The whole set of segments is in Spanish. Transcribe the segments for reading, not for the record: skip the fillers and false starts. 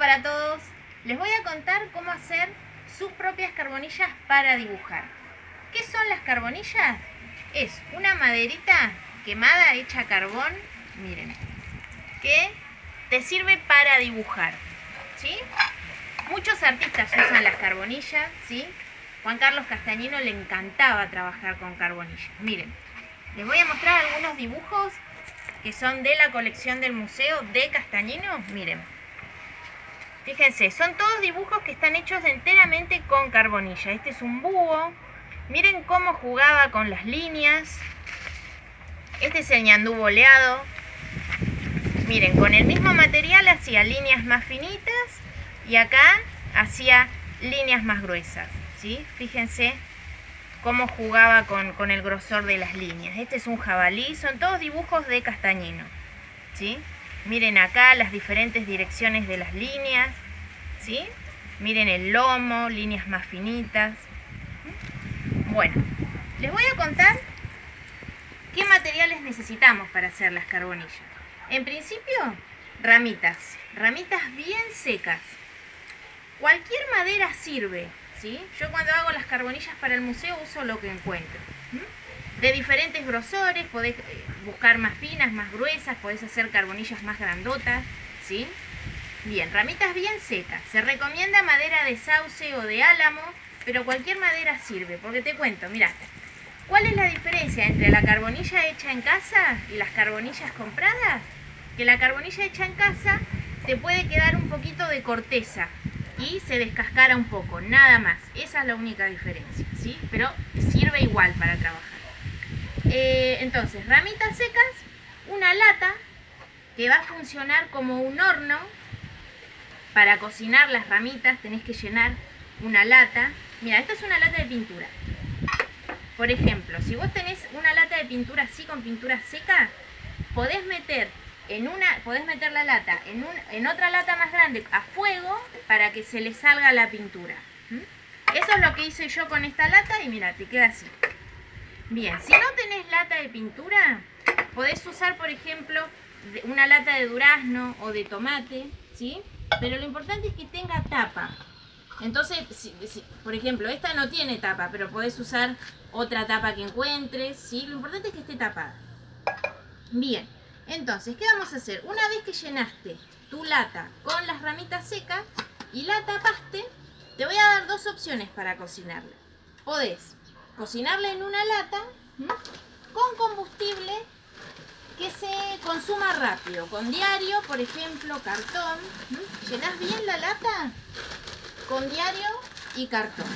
para todos. Les voy a contar cómo hacer sus propias carbonillas para dibujar. ¿Qué son las carbonillas? Es una maderita quemada hecha a carbón, miren, que te sirve para dibujar, ¿sí? Muchos artistas usan las carbonillas, ¿sí? Juan Carlos Castañino le encantaba trabajar con carbonillas. Miren, les voy a mostrar algunos dibujos que son de la colección del Museo de Castañino. Miren, fíjense, son todos dibujos que están hechos enteramente con carbonilla. Este es un búho. Miren cómo jugaba con las líneas. Este es el ñandú boleado. Miren, con el mismo material hacía líneas más finitas y acá hacía líneas más gruesas, ¿sí? Fíjense cómo jugaba con el grosor de las líneas. Este es un jabalí, son todos dibujos de Castañino, ¿sí? Miren acá las diferentes direcciones de las líneas, ¿sí? Miren el lomo, líneas más finitas. Bueno, les voy a contar qué materiales necesitamos para hacer las carbonillas. En principio, ramitas bien secas. Cualquier madera sirve, ¿sí? Yo cuando hago las carbonillas para el museo uso lo que encuentro. De diferentes grosores, podés buscar más finas, más gruesas, podés hacer carbonillas más grandotas, ¿sí? Bien, ramitas bien secas. Se recomienda madera de sauce o de álamo, pero cualquier madera sirve, porque te cuento, mirá, ¿cuál es la diferencia entre la carbonilla hecha en casa y las carbonillas compradas? Que la carbonilla hecha en casa te puede quedar un poquito de corteza y se descascara un poco, nada más. Esa es la única diferencia, ¿sí? Pero sirve igual para trabajar. Entonces, ramitas secas, una lata que va a funcionar como un horno. Para cocinar las ramitas tenés que llenar una lata. Mira, esta es una lata de pintura. Por ejemplo, si vos tenés una lata de pintura así con pintura seca, podés meter la lata en otra lata más grande a fuego para que se le salga la pintura. Eso es lo que hice yo con esta lata y mira, te queda así. Bien, si no tenés lata de pintura, podés usar, por ejemplo, una lata de durazno o de tomate, ¿sí? Pero lo importante es que tenga tapa. Entonces, por ejemplo, esta no tiene tapa, pero podés usar otra tapa que encuentres, ¿sí? Lo importante es que esté tapada. Bien, entonces, ¿qué vamos a hacer? Una vez que llenaste tu lata con las ramitas secas y la tapaste, te voy a dar dos opciones para cocinarla. Podés cocinarla en una lata con combustible que se consuma rápido, con diario, por ejemplo, cartón. Llenás bien la lata con diario y cartón.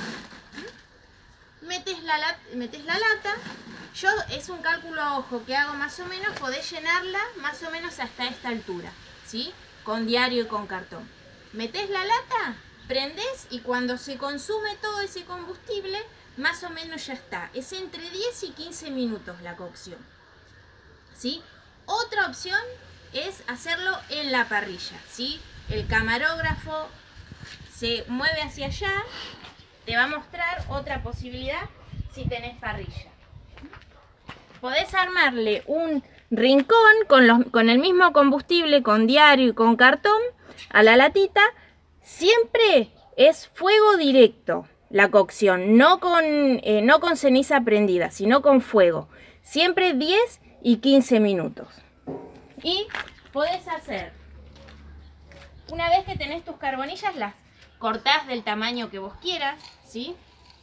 Metes la lata. Yo es un cálculo a ojo que hago más o menos, podés llenarla más o menos hasta esta altura, ¿sí? Con diario y con cartón. Metés la lata, prendés y cuando se consume todo ese combustible, más o menos ya está. Es entre 10 y 15 minutos la cocción, ¿sí? Otra opción es hacerlo en la parrilla, ¿sí? El camarógrafo se mueve hacia allá, te va a mostrar otra posibilidad si tenés parrilla. Podés armarle un rincón con el mismo combustible, con diario y con cartón, a la latita. Siempre es fuego directo la cocción, no con ceniza prendida, sino con fuego. Siempre 10 y 15 minutos. Y podés hacer, una vez que tenés tus carbonillas, las cortás del tamaño que vos quieras, ¿sí?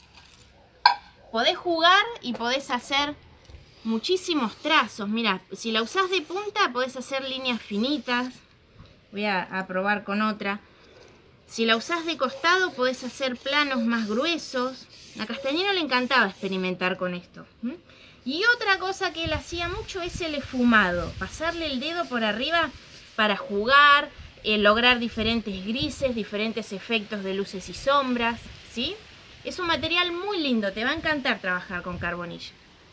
Podés jugar y podés hacer muchísimos trazos. Mira, si la usás de punta podés hacer líneas finitas. Voy a probar con otra. Si la usás de costado podés hacer planos más gruesos. A Castañino le encantaba experimentar con esto. Y otra cosa que él hacía mucho es el esfumado. Pasarle el dedo por arriba para jugar, lograr diferentes grises, diferentes efectos de luces y sombras, ¿sí? Es un material muy lindo, te va a encantar trabajar con carbonilla.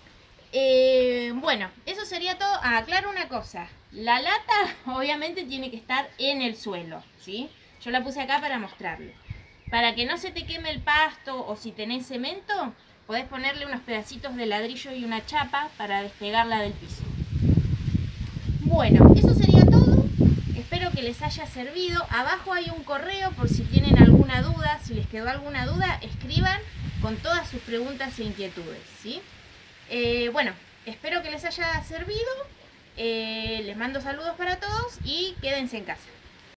Bueno, eso sería todo. Aclaro una cosa, la lata obviamente tiene que estar en el suelo, ¿sí? Yo la puse acá para mostrarle. Para que no se te queme el pasto o si tenés cemento, podés ponerle unos pedacitos de ladrillo y una chapa para despegarla del piso. Bueno, eso sería todo. Espero que les haya servido. Abajo hay un correo por si tienen alguna duda, si les quedó alguna duda, escriban con todas sus preguntas e inquietudes, ¿sí? Bueno, espero que les haya servido. Les mando saludos para todos y quédense en casa.